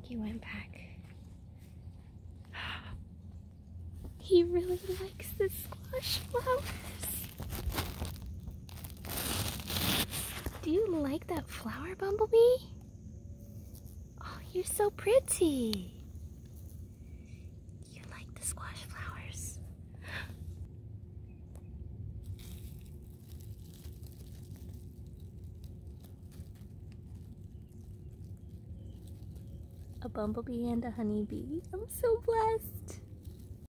He went back. He really likes the squash flowers. Do you like that flower, Bumblebee? Oh, you're so pretty. You like the squash flowers. A bumblebee and a honeybee. I'm so blessed.